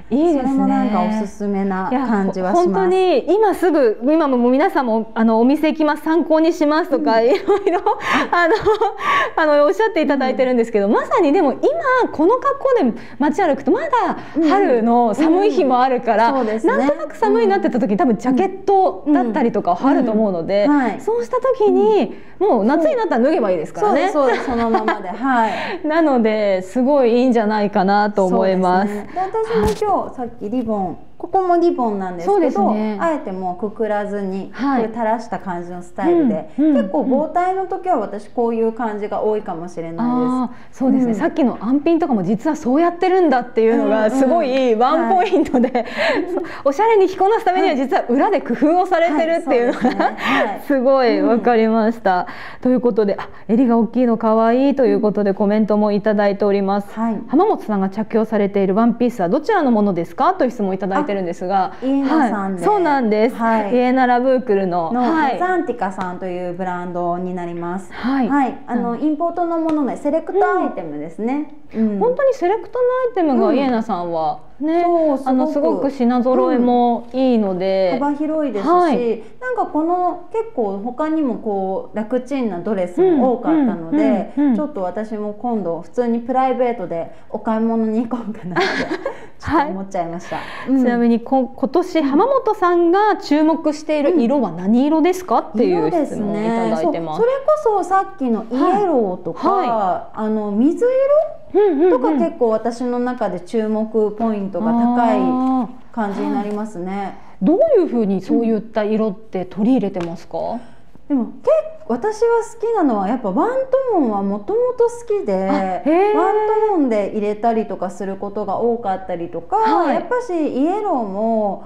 いいですね。 それもなんかおすすめな感じはします。 本当に今も皆さんもお店行きます、参考にしますとか、いろいろおっしゃっていただいてるんですけど、まさにでも今この格好で街歩くとまだ春の寒い日もあるから、なんとなく寒いなって言った時に多分ジャケットだったりとかあると思うので、そうした時にもう夏になったら脱げばいいですからね。 そうです、そのままで、 なのですごいいいんじゃないかなと思います。 私も今日さっきリボン、ここもリボンなんですけど、あえてもうくくらずにこれ垂らした感じのスタイルで、結構防体の時は私こういう感じが多いかもしれないです。 そうですね、さっきの安品とかも実はそうやってるんだっていうのがすごいワンポイントで、おしゃれに着こなすためには実は裏で工夫をされてるっていうのがすごい分かりました。ということで、襟が大きいのかわいいということでコメントもいただいております。浜本さんが着用されているワンピースはどちらのものですかという質問をいただいてるんですが、 イエナさんで、 そうなんです。イエナラブークルのザンティカさんというブランドになります。インポートのものでセレクトアイテムですね。 本当にセレクトのアイテムがイエナさんはね、すごく品揃えもいいので幅広いですし、なんかこの結構他にもこう楽ちんなドレスも多かったので、ちょっと私も今度普通にプライベートでお買い物に行こうかなってちょっと思っちゃいました。 ちなみに今年浜本さんが注目している色は何色ですかっていう質問をいただいてます。 それこそさっきのイエローとか、水色とか結構私の中で注目ポイントが高い感じになりますね。 どういうふうにそういった色って取り入れてますか？ でも私は好きなのはやっぱワントーンはもともと好きで、ワントーンで入れたりとかすることが多かったりとか、やっぱしイエローも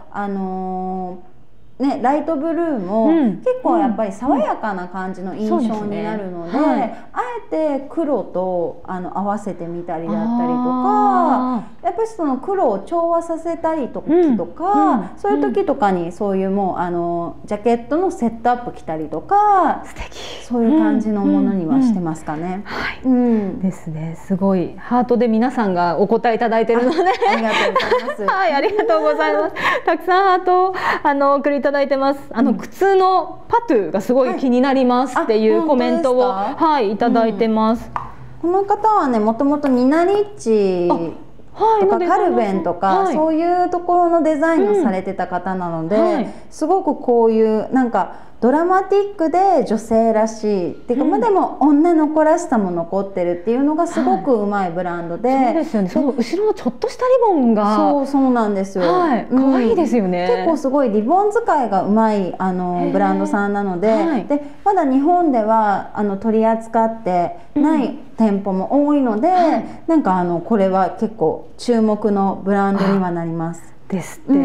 ライトブルーも結構やっぱり爽やかな感じの印象になるので、あえて黒と合わせてみたりだったりとか、やっぱりその黒を調和させたい時とか、そういう時とかにそういうもうジャケットのセットアップ着たりとか、 素敵、 そういう感じのものにはしてますかね。 ですね。すごいハートで皆さんがお答えいただいているのでありがとうございます。 はい、ありがとうございます。たくさんハートをお送りいただいてます。靴のパトゥがすごい気になりますっていうコメントをいただいてます。 この方はね、もともとニナリッチとかカルベンとかそういうところのデザインをされてた方なので、すごくこういうなんかドラマティックで女性らしいっていうか、でも女の子らしさも残ってるっていうのがすごくうまいブランドで、 そうですよね。その後ろのちょっとしたリボンがそうなんですよ。 可愛いですよね。 結構すごいリボン使いがうまいブランドさんなので、まだ日本では取り扱ってない店舗も多いので、なんかこれは結構注目のブランドにはなります。 ですって。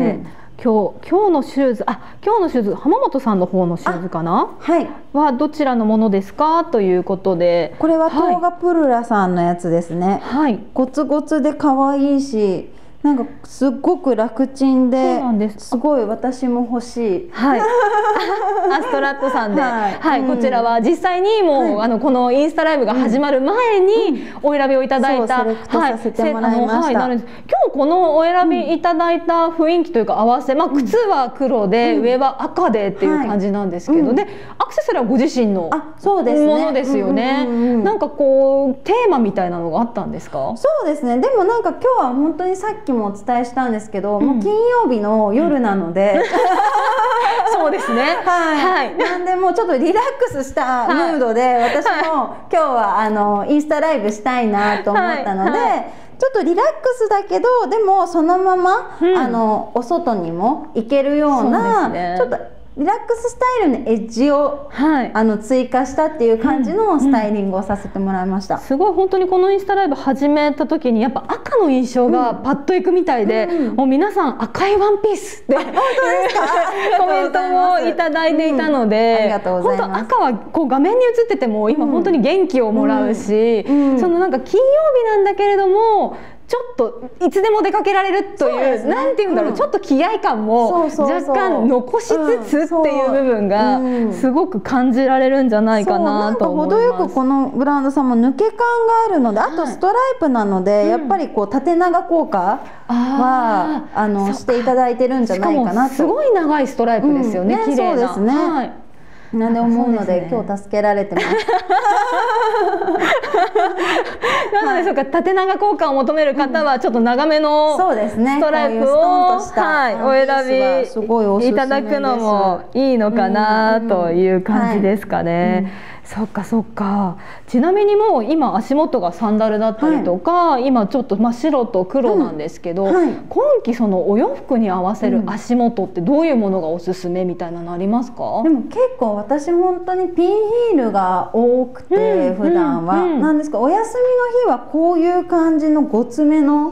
今日のシューズ、浜本さんの方のシューズかな、はどちらのものですかということで、 これはトーガプルラさんのやつですね。ゴツゴツで可愛いし、なんかすっごく楽ちんで、すごい私も欲しい。 アストラットさんで、こちらは実際にもうこのインスタライブが始まる前にお選びをいただいた、 セレクトさせてもらいました。 今日このお選びいただいた雰囲気というか合わせ、靴は黒で上は赤でっていう感じなんですけど、でアクセサリーはご自身のものですよね。なんかこうテーマみたいなのがあったんですか？ そうですね。でもなんか今日は本当にさっきもお伝えしたんですけど、もう金曜日の夜なので、 そうですね。 なんでもうちょっとリラックスしたムードで、私も今日はインスタライブしたいなと思ったので、ちょっとリラックスだけど、でもそのままお外にも行けるような、ちょっとリラックススタイルのエッジを、追加したっていう感じのスタイリングをさせてもらいました。 すごい本当にこのインスタライブ始めた時にやっぱ赤の印象がパッといくみたいで、もう皆さん赤いワンピースってコメントもいただいていたので、本当赤はこう画面に映ってても今本当に元気をもらうし、そのなんか金曜日なんだけれどもちょっといつでも出かけられるという、なんていうんだろう、ちょっと気合感も若干残しつつっていう部分がすごく感じられるんじゃないかなと思います。 程よくこのブランドさんも抜け感があるので、あとストライプなので、やっぱりこう縦長効果はしていただいてるんじゃないかなと。 すごい長いストライプですよね。綺麗な。 そうですね。なんで思うので、今日助けられてます。 なので、そうか、縦長効果を求める方はちょっと長めのストライプをお選びいただくのもいいのかなという感じですかね。そっかそっか。ちなみにもう今足元がサンダルだったりとか、今ちょっと白と黒なんですけど、今季そのお洋服に合わせる足元ってどういうものがおすすめみたいなのありますか？ でも結構私本当にピンヒールが多くて、普段はなんですか、お休みの日はこういう感じのごつめの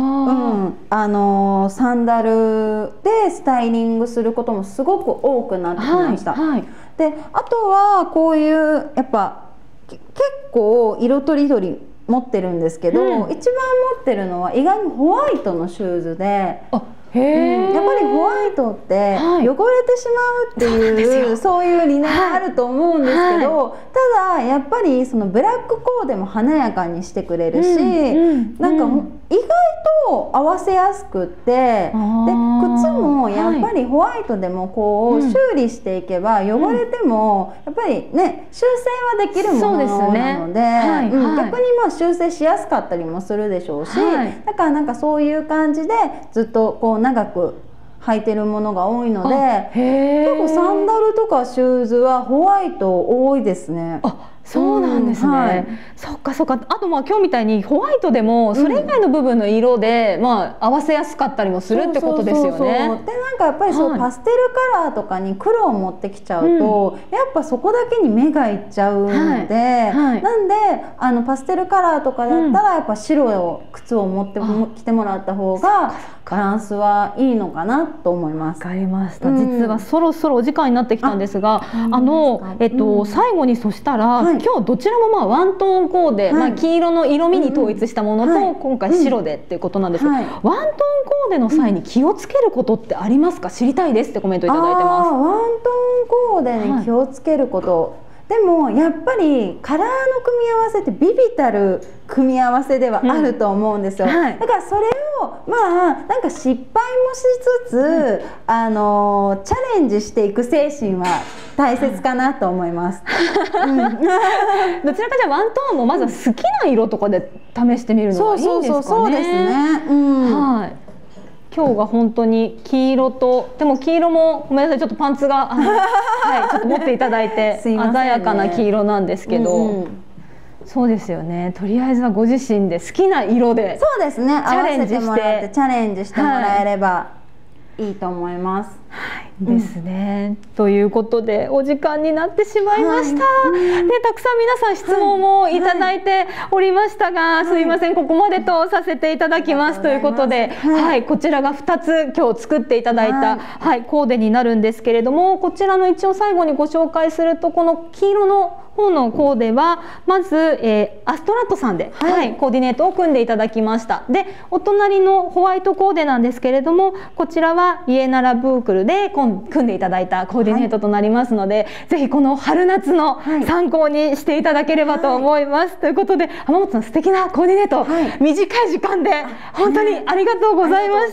サンダルでスタイリングすることもすごく多くなってきました。で、あとはこういうやっぱ結構色とりどり持ってるんですけど、一番持ってるのは意外にホワイトのシューズで。やっぱりホワイトって汚れてしまうっていう、そういう理念があると思うんですけど、ただやっぱりそのブラックコーデも華やかにしてくれるし、なんか意外と合わせやすくって、で靴もやっぱりホワイトでもこう修理していけば汚れてもやっぱりね、修正はできるものなので、逆にまあ修正しやすかったりもするでしょうし、だからなんかそういう感じでずっとこう長く履いてるものが多いので、結構サンダルとかシューズはホワイト多いですね。 そうなんですね。そっかそっか。あとまあ今日みたいにホワイトでもそれ以外の部分の色でまあ合わせやすかったりもするってことですよね。 で、なんかやっぱりそうパステルカラーとかに黒を持ってきちゃうと、やっぱそこだけに目がいっちゃうので、なんでパステルカラーとかだったらやっぱ白を靴を持ってきてもらった方がバランスはいいのかなと思います。 わかりました。実はそろそろお時間になってきたんですが、最後にそしたら。今日どちらもまあワントーンコーデ、黄色の色味に統一したものと、今回白でっていうことなんですけど、ワントーンコーデの際に気をつけることってありますか？知りたいですってコメントいただいてます。 ワントーンコーデに気をつけること、でもやっぱりカラーの組み合わせってビビたる組み合わせではあると思うんですよ。だからそれをまあなんか失敗もしつつ、チャレンジしていく精神は大切かなと思います。 どちらかじゃワントーンもまずは好きな色とかで試してみるのがいいんですかね。 そうですね。 今日が本当に黄色と、でも黄色もごめんなさい、ちょっとパンツがちょっと持っていただいて鮮やかな黄色なんですけど、そうですよね。とりあえずはご自身で好きな色でそうですね、チャレンジしてチャレンジしてもらえればいいと思います。 ですね。ということでお時間になってしまいました。で、たくさん皆さん質問もいただいておりましたが、すいません、ここまでとさせていただきますということで、こちらが2つ今日作っていただいたコーデになるんですけれども、こちらの一応最後にご紹介すると、この黄色の方のコーデはまず、アストラットさんで、コーディネートを組んでいただきました。で、お隣のホワイトコーデなんですけれども、こちらはイエナラブークルで組んでいただいたコーディネートとなりますので、ぜひこの春夏の参考にしていただければと思います。ということで、浜本さん素敵なコーディネート、短い時間で本当にありがとうございました。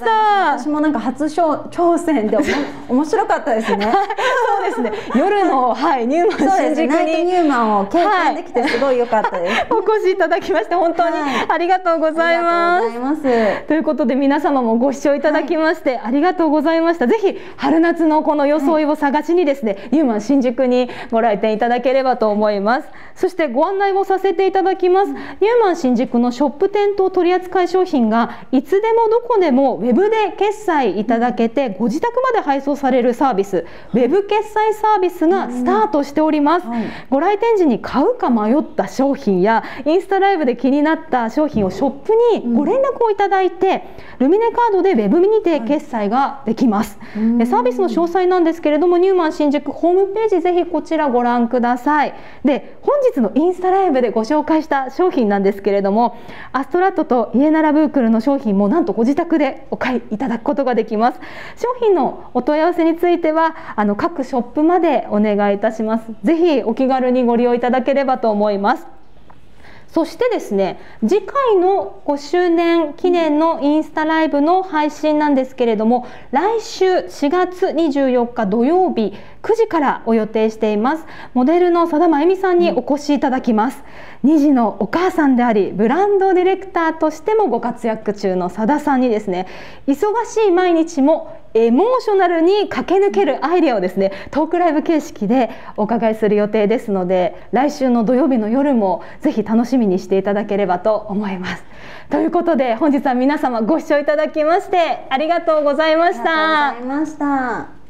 私もなんか初挑戦で面白かったですね。 そうですね。夜のニューマン新宿にニューマンを経験できてすごい良かったです。 お越しいただきまして本当にありがとうございます。ということで皆様もご視聴いただきましてありがとうございました。ぜひ春夏のこの装いを探しにですね、ニューマン新宿にご来店いただければと思います。そしてご案内をさせていただきます。ニューマン新宿のショップ店頭取扱い商品がいつでもどこでもウェブで決済いただけてご自宅まで配送されるサービス、ウェブ決済サービスがスタートしております。ご来店時に買うか迷った商品やインスタライブで気になった商品をショップにご連絡をいただいて、ルミネカードでウェブにて決済ができます。で、サービスの詳細なんですけれども、ニューマン新宿ホームページぜひこちらご覧ください。で、本日のインスタライブでご紹介した商品なんですけれども、アストラットとイエナラブークルの商品もなんとご自宅でお買いいただくことができます。商品のお問い合わせについては各ショップまでお願いいたします。ぜひお気軽にご利用いただければと思います。そしてですね、次回の5周年記念のインスタライブの配信なんですけれども、来週4月24日土曜日9時からを予定しています。モデルの佐田真由美さんにお越しいただきます。2児のお母さんでありブランドディレクターとしてもご活躍中の佐田さんにですね、忙しい毎日もエモーショナルに駆け抜けるアイデアをですね、トークライブ形式でお伺いする予定ですので、来週の土曜日の夜もぜひ楽しみにしていただければと思います。ということで本日は皆様ご視聴いただきましてありがとうございました。 ありがとうございました。